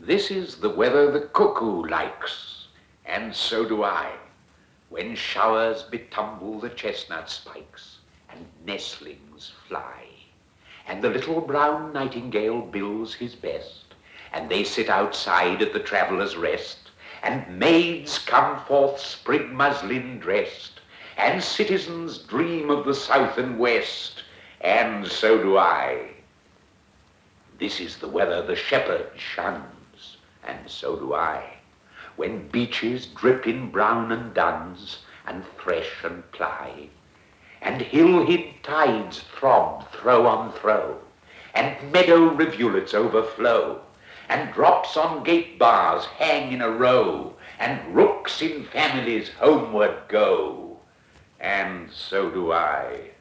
This is the weather the cuckoo likes, and so do I, when showers betumble the chestnut spikes, and nestlings fly, and the little brown nightingale bills his best, and they sit outside at the traveller's rest, and maids come forth sprig muslin dressed, and citizens dream of the south and west, and so do I. This is the weather the shepherd shuns, and so do I, when beeches drip in brown and duns, and thresh and ply, and hill-hid tides throb throw on throw, and meadow rivulets overflow, and drops on gate bars hang in a row, and rooks in families homeward go, and so do I.